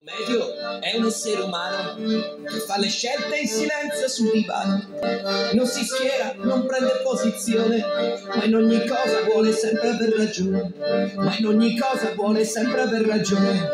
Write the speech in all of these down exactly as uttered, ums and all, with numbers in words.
Medio è un essere umano che fa le scelte in silenzio sul divano, non si schiera, non prende posizione, ma in ogni cosa vuole sempre aver ragione, ma in ogni cosa vuole sempre aver ragione.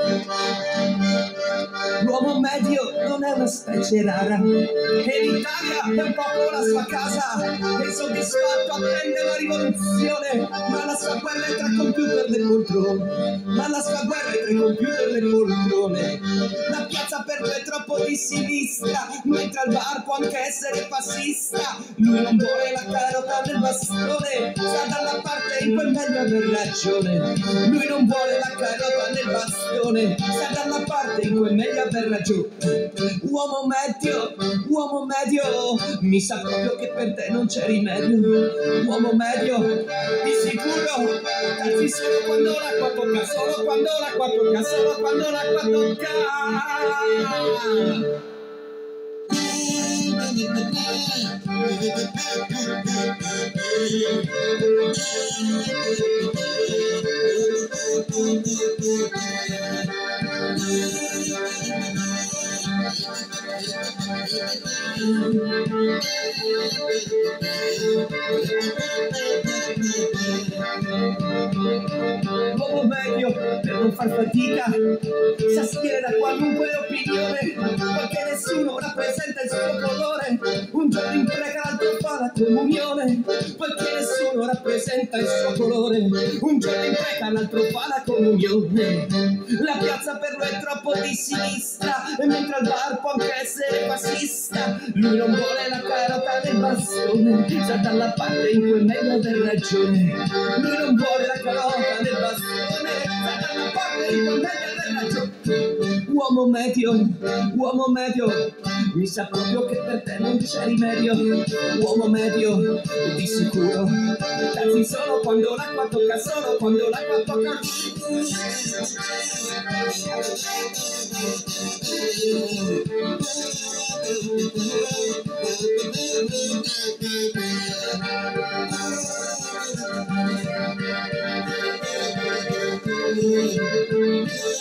L'uomo medio non è una specie rara, e l'Italia è un po' la sua casa, è insoddisfatto, attende la rivoluzione, ma la sua guerra è tra computer e poltrone, ma la sua guerra è tra computer e poltrone. La piazza per lui è troppo di sinistra, mentre al bar può anche essere passista. Lui non vuole la carota del bastone, sta dalla parte in cui è meglio aver ragione. Lui non vuole la carota del bastone, sta dalla parte in cui è meglio aver ragione. Uomo medio, uomo medio, mi sa proprio che per te non c'è rimedio. Uomo medio, di sicuro, anzi solo quando l'acqua tocca, solo quando l'acqua tocca, solo quando l'acqua tocca. L'uomo medio, per non far fatica, si astiene da qualunque opinione, perché nessuno rappresenta il suo colore. Un giorno impreca, l'altro fa la comunione, perché nessuno rappresenta il suo colore. Un giorno impreca, l'altro fa la comunione. La piazza per lui è troppo di sinistra, e mentre al bar può anche essere fascista. Lui non vuole la carota del bastone, sta dalla parte in cui è meglio aver ragione. Lui non vuole la carota del bastone, sta dalla parte in cui è meglio aver ragione. Uomo medio, uomo medio, mi sa proprio che per te non c'è rimedio. Uomo medio, di sicuro, anzi solo quando l'acqua tocca, solo quando l'acqua tocca.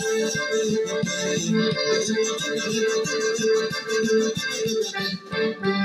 Thank you.